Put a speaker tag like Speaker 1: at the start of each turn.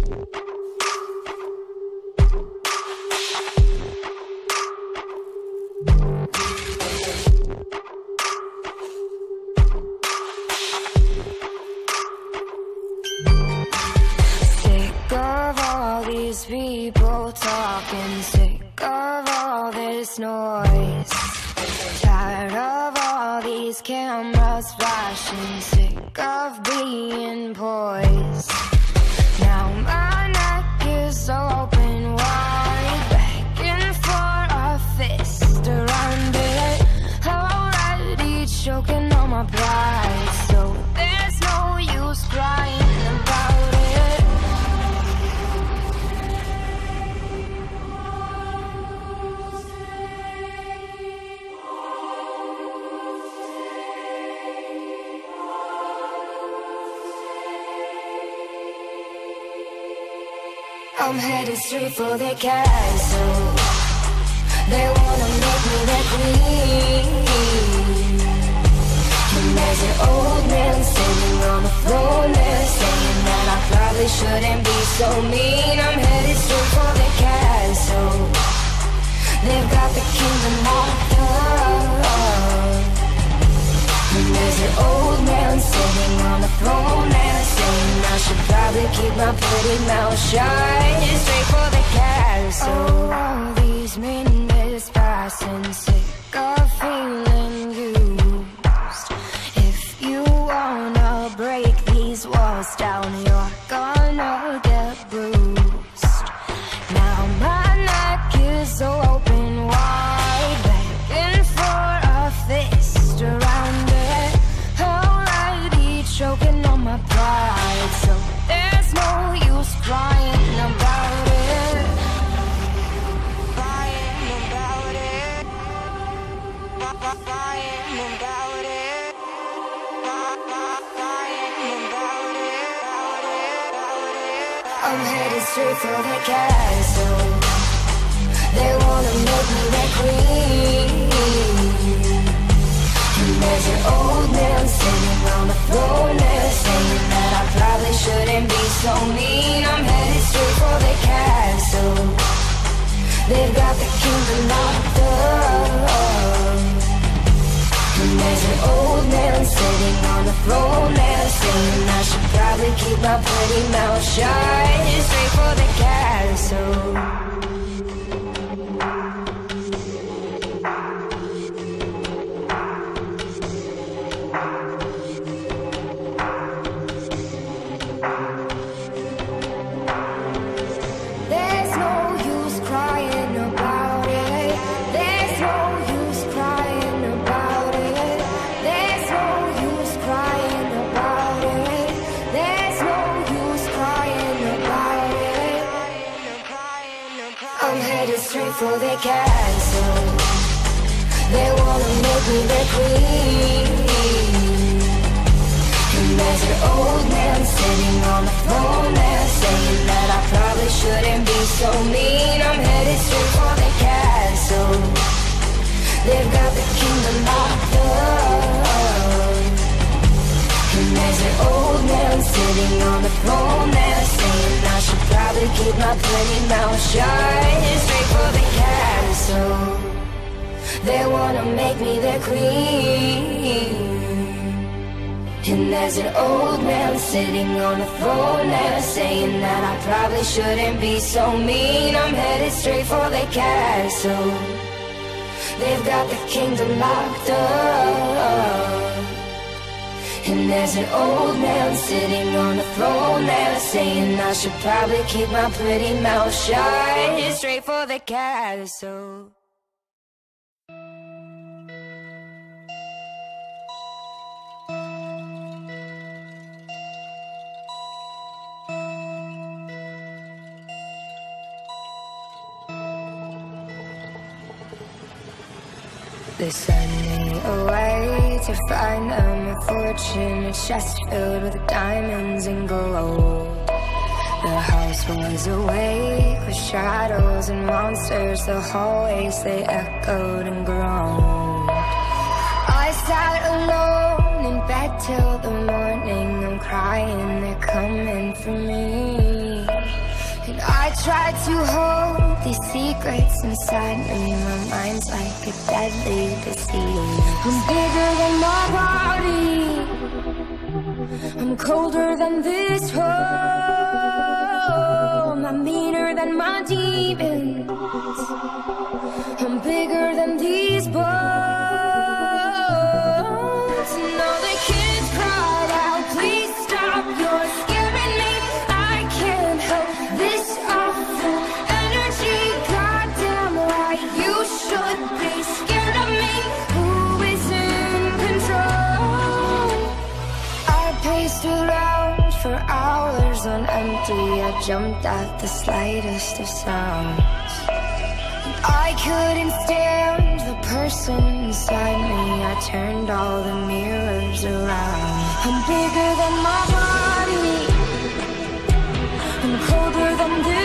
Speaker 1: People talking, sick of all this noise, tired of all these cameras flashing, sick of being poised. Now my neck is open wide, begging for a fist around it, already choking on my pride, so there's no use crying about it. I'm headed straight for the castle. They wanna make me their queen. And there's an old man sitting on the throne there, saying that I probably shouldn't be so mean. I'm headed straight for the castle. They've got the kingdom locked up. And there's an old man sitting on the throne there, saying I should probably keep my pretty mouth shut. Straight for the castle. Oh, all these minutes passing, sick of feeling used. If you wanna break these walls down, you're gonna get bruised. Now my neck is open wide, begging for a fist around it, already choking on my pride, so there's no use crying about it. Crying about it. Crying about it. Crying about it. I'm headed straight for the castle. They wanna make me their queen. And there's an old man sitting on the throne there, saying that I probably shouldn't be so mean. I'm headed straight for the castle. They've got the kingdom locked up. And there's an old man sitting on the throne there, saying I should probably keep my pretty mouth shut. Straight for the castle. Straight for the castle. They wanna make me their queen. And there's an old man sitting on the throne there, saying that I probably shouldn't be so mean. I'm headed straight for the castle. They've got the kingdom locked up. And there's an old man sitting on the throne there, saying I should probably keep my pretty mouth shut. Straight for the castle. They wanna make me their queen. And there's an old man sitting on the throne there, saying that I probably shouldn't be so mean. I'm headed straight for the castle. They've got the kingdom locked up. And there's an old man sitting on the throne there, saying I should probably keep my pretty mouth shut. Straight for the castle. They send me away to find them a fortune, a chest filled with diamonds and gold. The house was awake with shadows and monsters. The hallways, they echoed and groaned. I sat alone in bed till the morning. I'm crying, they're coming for me. tried to hold these secrets inside me. My mind's like a deadly disease. I'm bigger than my body, I'm colder than this home. I'm meaner than my demons, I'm bigger than these bones. And all the kids cried out, please stop, you're scaring me. I can't help this awful energy. Goddamn right, you should be scared of me. Who is in control? I paced around for hours on empty. I jumped at the slightest of sounds. I couldn't stand the person inside me. I turned all the mirrors around. I'm bigger than my body, I'm colder than this